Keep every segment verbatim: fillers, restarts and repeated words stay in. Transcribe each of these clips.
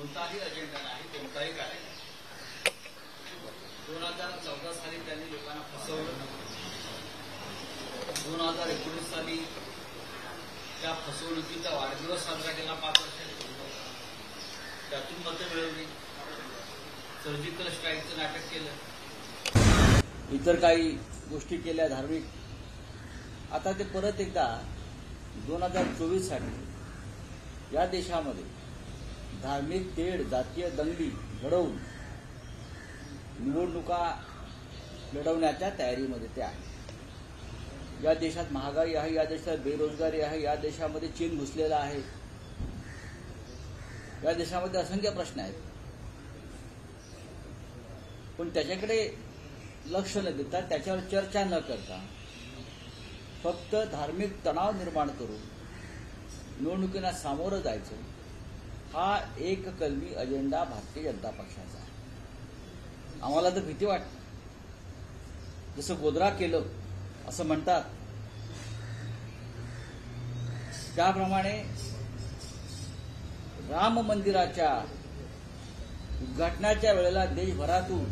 कोणताही अजेंडा नाही, कोणताही कार्यक्रम. दोन हजार चौदा साली त्यांनी लोकांना फसवलं. दोन हजार एकोणीस साली त्या फसवणुकीचा वाढदिवस साजरा केला पाच वर्षांनी. त्यातून मतं मिळवली. सर्जिकल स्ट्राईकचं नाटक केलं. इतर काही गोष्टी केल्या धार्मिक. आता ते परत एकदा दोन हजार चोवीस साठी या देशामध्ये धार्मिक तेढ, जातीय दंगली घडवून निवडणुका लढवण्याच्या तयारीमध्ये ते आहे. या देशात महागाई आहे, या देशात बेरोजगारी आहे, या देशामध्ये चीन घुसलेला आहे, या देशामध्ये असंख्य प्रश्न आहेत. पण त्याच्याकडे लक्ष न देता, त्याच्यावर चर्चा न करता फक्त धार्मिक तणाव निर्माण करून निवडणुकीला सामोरं जायचं, हा एक कलमी अजेंडा भारतीय जनता पक्षाचा आहे. आम्हाला तर भीती वाटते. जसं गोधरा केलं असं म्हणतात, त्याप्रमाणे राम मंदिराच्या उद्घाटनाच्या वेळेला देशभरातून,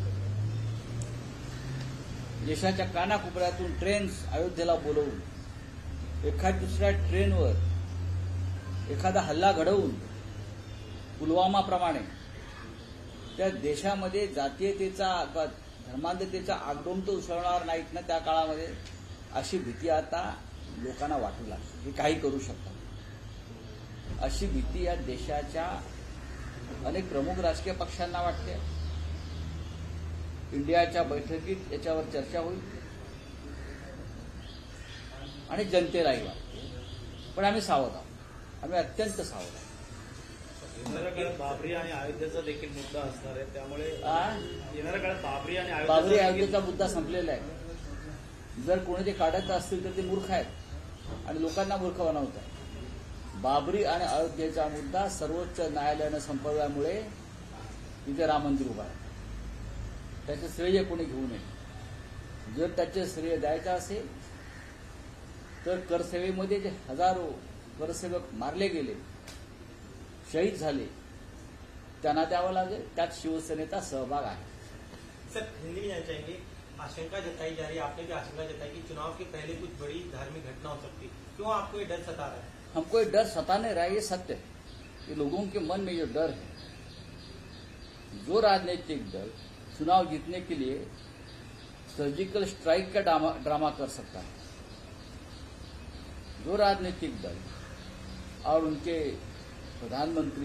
देशाच्या कानाकोपऱ्यातून ट्रेन्स अयोध्येला बोलवून एखाद्या दुसऱ्या ट्रेनवर एखादा हल्ला घडवून पुलवामाप्रमाणे त्या देशामध्ये जातीयतेचा, धर्मांधतेचा आगडोंब तर उसळणार नाहीत ना त्या काळामध्ये, अशी भीती आता लोकांना वाटू लागली. हे काही करू शकतात अशी भीती या देशाच्या अनेक प्रमुख राजकीय पक्षांना वाटते. इंडियाच्या बैठकीत याच्यावर चर्चा होईल आणि जनतेलाही वाटते. पण आम्ही सावध आहोत, आम्ही अत्यंत सावध आहोत. येणाऱ्या काळात बाबरी आणि अयोध्येचा देखील मुद्दा असणार आहे, त्यामुळे येणाऱ्या काळात बाबरी आणि बाबरी अयोध्येचा मुद्दा संपलेला आहे. जर कोणी ते काढत असतील तर ते मूर्ख आहेत आणि लोकांना मूर्ख बनवतात. बाबरी आणि अयोध्येचा मुद्दा सर्वोच्च न्यायालयानं संपवल्यामुळे तिथे राम मंदिर उभा आहे. त्याचं श्रेय कोणी घेऊ नये. जर त्याचे श्रेय द्यायचं असेल तर करसेवेमध्ये जे हजारो करसेवक मारले गेले, शहीद झाले, त्यांना द्यावं लागेल. त्यात शिवसेनेचा सहभाग आहे. सर, हिंदी में जाना चाहेंगे. आशंका जताई जा रही है, आपने भी आशंका जताई कि चुनाव के पहले कुछ बड़ी धार्मिक घटना हो सकती है. क्यों आपको ये डर सता रहा है? हमको ये डर सता नहीं रहा है, ये सत्य है. ये लोगों के मन में जो डर है, जो राजनीतिक दल चुनाव जीतने के लिए सर्जिकल स्ट्राइक का ड्रामा, ड्रामा कर सकता है, जो राजनीतिक दल और उनके प्रधानमंत्री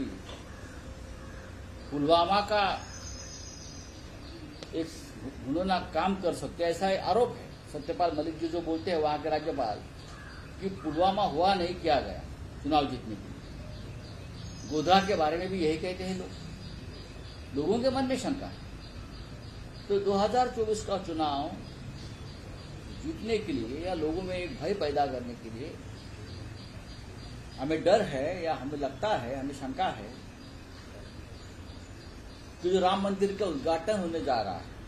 पुलवामा का एक घिनौना काम कर सकते हैं, ऐसा आरोप है. सत्यपाल मलिक जी जो बोलते हैं वहां के राज्यपाल कि पुलवामा हुआ नहीं किया गया चुनाव जीतने के लिए. गोधरा के बारे में भी यही कहते हैं लोग. लोगों के मन में शंका है. तो दो हजार चौबीस का चुनाव जीतने के लिए या लोगों में एक भय पैदा करने के लिए हमें डर है, या हमें लगता है, हमें शंका है कि जो राम मंदिर का उद्घाटन होने जा रहा है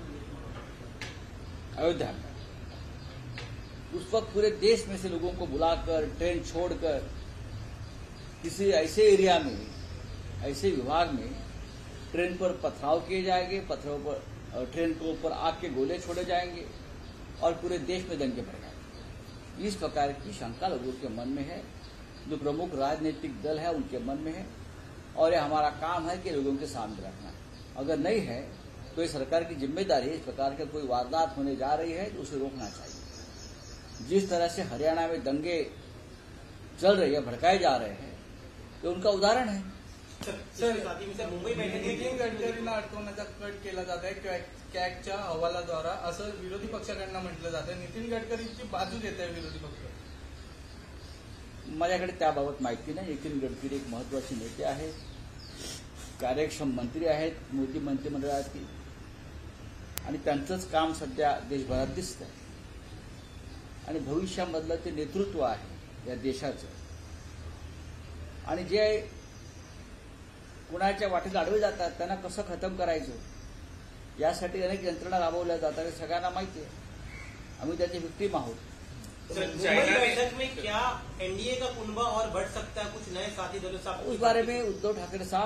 अयोध्या में, उस वक्त पूरे देश में से लोगों को बुलाकर, ट्रेन छोड़कर किसी ऐसे एरिया में, ऐसे विभाग में ट्रेन पर पथराव किए जाएंगे, पत्थरों पर, ट्रेन के ऊपर आग के गोले छोड़े जाएंगे और पूरे देश में दंगे भड़ जाएंगे. इस प्रकार की शंका लोगों के मन में है. जो प्रमुख राजनीतिक दल है उनके मन में है, और ये हमारा काम है कि लोगों के सामने रखना. अगर नहीं है तो ये सरकार की जिम्मेदारी है. इस प्रकार के कोई वारदात होने जा रही है तो उसे रोकना चाहिए. जिस तरह से हरियाणा में दंगे चल रहे हैं, भड़काए जा रहे हैं, तो उनका उदाहरण है. सर, सर मुंबई बैठक नितीन गडकरींना अडकवण्याचा कट केला जात आहे कॅगच्या अहवालाद्वारा, असं विरोधी पक्षाकडनं म्हटलं जातं. नितीन गडकरींची बाजू घेत आहे विरोधी पक्ष. माझ्याकडे त्याबाबत माहिती नाही. नितीन गडकरी एक महत्वाचे नेते आहेत, कार्यक्षम मंत्री आहेत मोदी मंत्रिमंडळातील, आणि त्यांचंच काम सध्या देशभरात दिसतंय. आणि भविष्यामधलं ते नेतृत्व आहे या देशाचं. आणि जे कुणाच्या वाटेला आडवे जातात त्यांना कसं खतम करायचं यासाठी अनेक यंत्रणा राबवल्या जातात, हे सगळ्यांना माहिती आहे. आम्ही त्याचे विक्टीम आहोत. मुंबई बैठक में क्या एनडीए का कुनबा और बढ़ सकता है? कुछ नए साथी दलों से उस बारे में उद्धव ठाकरे साहब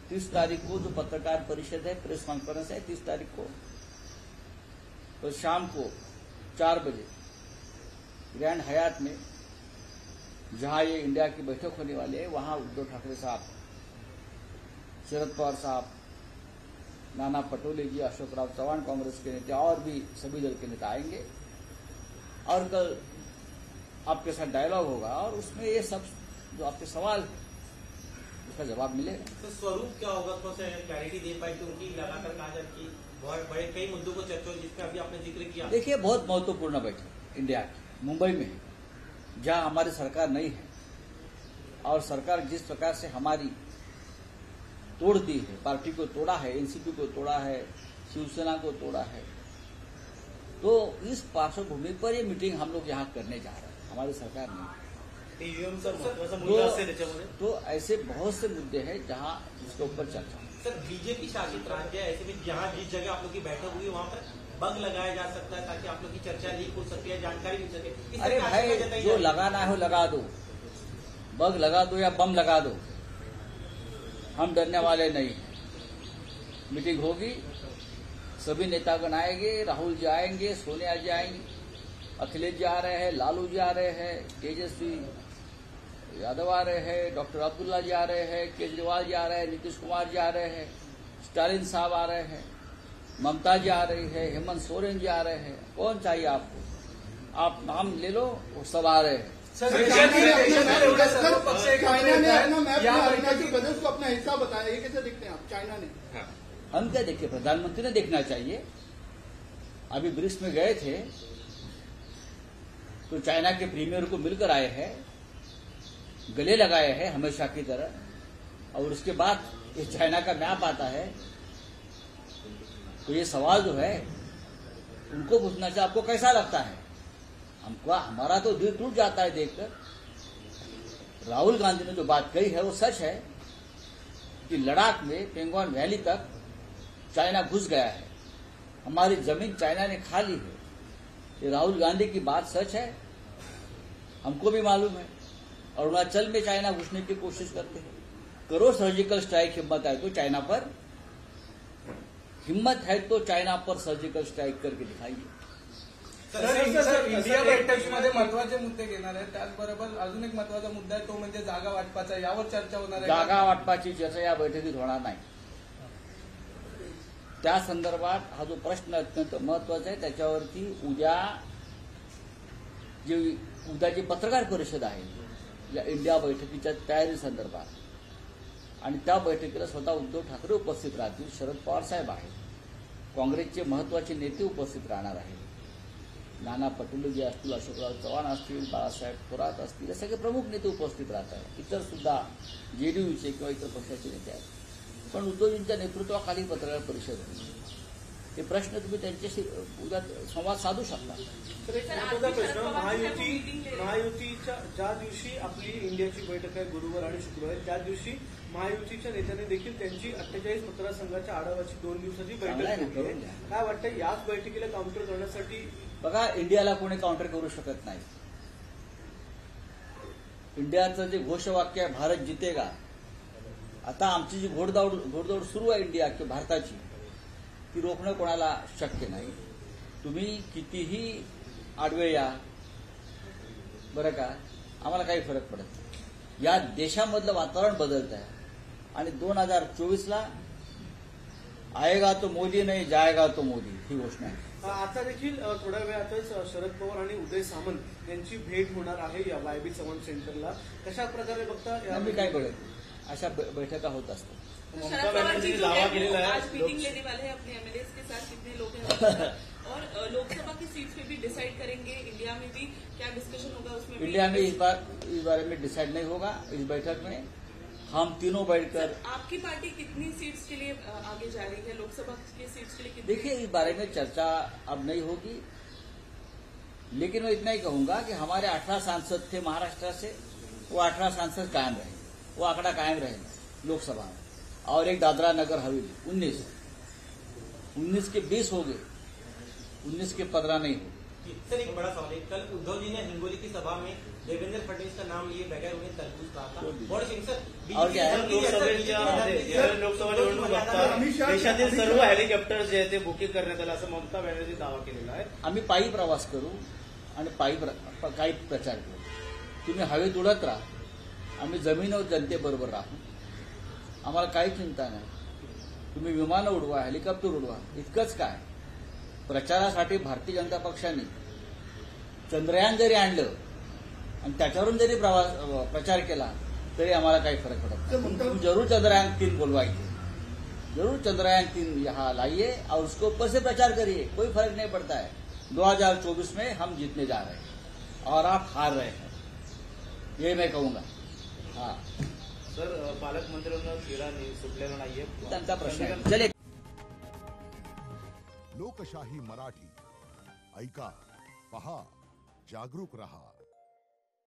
तीस तारीख को जो पत्रकार परिषद है, प्रेस कॉन्फ्रेंस है, तीस तारीख को तो शाम को चार बजे ग्रैंड हयात में जहां ये इंडिया की बैठक होने वाली है, वहां उद्धव ठाकरे साहब, शरद पवार साहब, नाना पटोले जी, अशोक राव चौहान कांग्रेस के नेता और भी सभी दल के नेता आएंगे और कल आपके साथ डायलॉग होगा और उसमें ये सब जो आपके सवाल उसका जवाब मिलेगा। तो स्वरूप क्या होगा, थोड़ा सा क्लैरिटी दे पाए, क्योंकि लगातार कहा जाए कि बहुत बड़े कई मुद्दों को चर्चा हुई जिसका अभी आपने जिक्र किया। देखिए, बहुत महत्वपूर्ण बैठक इंडिया की मुंबई में है, जहां हमारी सरकार नहीं है और सरकार जिस प्रकार से हमारी तोड़ दी है, पार्टी को तोड़ा है, एनसीपी को तोड़ा है, शिवसेना को तोड़ा है, तो इस पार्श्वभूमि पर ये मीटिंग हम लोग यहाँ करने जा रहे हैं, हमारी सरकार नहीं। ईव्हीएमचा महत्वाचा मुद्दा असेल याच्यामध्ये। तो ऐसे बहुत से मुद्दे हैं जहाँ इसके ऊपर चर्चा। सर, बीजेपी शासित राज्य है, ऐसे में जहाँ जिस जगह आप लोग की बैठक हुई वहाँ पर बग लगाया जा सकता है ताकि आप लोग की चर्चा लीक हो सके या जानकारी मिल सके। इस अरे तरह की आशंका भाई, जताई जो जा रही है। लगाना है वो लगा दो, बग लगा दो या बम लगा दो, हम डरने वाले नहीं हैं। मीटिंग होगी, सभी नेतागण आएंगे, राहुल जी आएंगे, सोनिया जी आएंगे, अखिलेश जी आ रहे हैं, लालू जी आ रहे हैं, तेजस्वी यादव आ रहे हैं, डॉक्टर अब्दुल्ला जी आ रहे हैं, केजरीवाल जी आ रहे हैं, नीतीश कुमार जी आ रहे हैं, स्टालिन साहब आ रहे हैं, ममता जी आ रही है, हेमंत सोरेन जी आ रहे हैं। कौन चाहिए आपको? आप नाम ले लो, वो सब आ रहे हैं। सर, देशातील देशातील एवढे सर्व पक्ष एकत्र चाइना येत ने आहेत. अपना मैप या या बैठकीत अरुणाचल प्रदेश को अपना हिस्सा बताया, ये कैसे देखते हैं आप? चाइना ने हम क्या देखिए, प्रधानमंत्री ने देखना चाहिए। अभी ब्रिक्स में गए थे तो चाइना के प्रीमियर को मिलकर आए हैं, गले लगाए हैं हमेशा की तरह, और उसके बाद ये चाइना का मैप आता है तो ये सवाल जो है उनको पूछना चाहिए, आपको कैसा लगता है? हमको हमारा तो दिल टूट जाता है देखकर। राहुल गांधी ने जो बात कही है वो सच है कि लद्दाख में पेंगोंग वैली तक चाइना घुस गया है, हमारी जमीन चाइना ने खा ली है। ये राहुल गांधी की बात सच है, हमको भी मालूम है। अरुणाचल में चाइना घुसने की कोशिश करते हैं। करो सर्जिकल स्ट्राइक, हिम्मत है तो चाइना पर, हिम्मत है तो चाइना पर सर्जिकल स्ट्राइक करके दिखाइए। सर, सर, सर, इंडिया बैठकीमध्ये महत्वाचे मुद्दे घेणार आहेत, त्याचबरोबर अजून एक महत्वाचा मुद्दा आहे तो म्हणजे जागा वाटपाचा, यावर चर्चा होणार आहे. जागा वाटपाची चर्चा या बैठकीत होणार नाही. त्या संदर्भात हा जो प्रश्न अत्यंत महत्वाचा आहे, त्याच्यावरती उद्या जी उद्याची पत्रकार परिषद आहे या इंडिया बैठकीच्या तयारी संदर्भात, आणि त्या बैठकीला स्वतः उद्धव ठाकरे उपस्थित राहतील, शरद पवार साहेब आहेत, काँग्रेसचे महत्वाचे नेते उपस्थित राहणार आहेत, नाना पटोले जी असतील, अशोकराव चव्हाण असतील, बाळासाहेब थोरात असतील, हे सगळे प्रमुख नेते उपस्थित राहत आहेत. इतर सुद्धा जेडीयूचे किंवा इतर पक्षाचे नेते आहेत. पण उद्धवजींच्या नेतृत्वाखाली पत्रकार परिषद होईल. हे प्रश्न तुम्ही त्यांच्याशी उद्या संवाद साधू शकता. तर एक महत्वाचा प्रश्न, महायुती महायुतीच्या ज्या दिवशी आपली इंडियाची बैठक आहे गुरुवार आणि शुक्रवार, त्या दिवशी महायुतीच्या नेत्यांनी देखील त्यांची अठ्ठेचाळीस मतदारसंघाच्या आढावाची दोन दिवसाची चांगलं आहे ना, बैठक करून घेतली घ्या. आहे. काय वाटतं याच बैठकीला काउंटर करण्यासाठी? बघा, इंडियाला कोणी काउंटर करू शकत नाही. इंडियाचं जे घोषवाक्य आहे भारत जितेगा, आता आमची जी घोडदौड घोडदौड सुरू आहे इंडिया किंवा भारताची, ती रोखणं कोणाला शक्य नाही. तुम्ही कितीही आडवे या, बरं का, आम्हाला काही फरक पडत नाही. या देशामधलं वातावरण बदलत आहे आणि दोन हजार चोवीसला आएगा तो मोदी नाही, जाएगा तो मोदी ही घोषणा आहे. आता देखील थोड्या वेळातच शरद पवार आणि उदय सामंत यांची भेट होणार आहे या वायबी चव्हाण सेंटरला. कशा प्रकारे बघता? मी काय कळत, अशा बैठका होत असतात. ममता बॅनर्जी दावा केलेला आज है मीटिंग लेने वाले हैं अपने एमएलए के साथ, कितने लोग हैं और अ, लोकसभा की सीट्स पे भी डिसाइड करेंगे. इंडिया में भी क्या डिस्कशन होगा उसमें भी? इंडिया में इस बार इस बारे में डिसाइड नहीं होगा. इस बैठक में हम तीनों बैठकर, सर, आपकी पार्टी कितनी सीट्स के लिए अ, आगे जा रही है? लोकसभा की सीट्स के लिए कितनी? देखिए, इस बारे में चर्चा अब नहीं होगी, लेकिन मैं इतना ही कहूंगा कि हमारे अठारह सांसद थे महाराष्ट्र से, वो अठारह सांसद कायम रहे, वो आंकड़ा कायम रहेगा लोकसभा में. और एक दादरा नगर हवेली उन्नीस उन्नीस के बीस हो गए, उन्नीस के पंद्रह नहीं हो. जी, सर एक बड़ा सवाल है। कल उद्धव जी ने हिंगोली की सभा में देवेंद्र फडणवीस का नाम लिए बगैर उन्हें तरबूज कहा था। और सिंह सर और क्या है? लोकसभेच्या मध्ये लोकसभा निवडणूक बघता देशातील सर्व हेलिकॉप्टर जे आहे ते बुकिंग करण्यात आलं असं ममता बॅनर्जी दावा केलेला आहे. आम्ही पायी प्रवास करू आणि पायी प्र- काही प्रचार करू. तुम्ही हवेत उडत राहा, आम्ही जमिनीवर जनतेबरोबर राहू. आम्हाला काही चिंता नाही. तुम्ही विमानं उडवा, हेलिकॉप्टर उडवा, इतकंच काय. प्रचारासाठी भारतीय जनता पक्षाने चंद्रयान जरी आणलं आणि त्याच्यावरून जरी प्रवास प्रचार केला तरी आम्हाला काही फरक पडत नाही. तुम जरूर चंद्रयान तीन बोलवाइए, जरूर चंद्रयान तीन यहाँ लाइए और उसको ऊपर से प्रचार करिए, कोई फर्क नहीं पड़ता है. दो हजार चौबीस में हम जीतने जा रहे हैं और आप हार रहे हैं, ये मैं कहूंगा. हाँ, सर पालकमंत्र्यांना क्रीडा सुटलेला नाहीये. त्यांचा प्रश्न आहे. चले. लोकशाही मराठी ऐका, पहा, जागरूक रहा.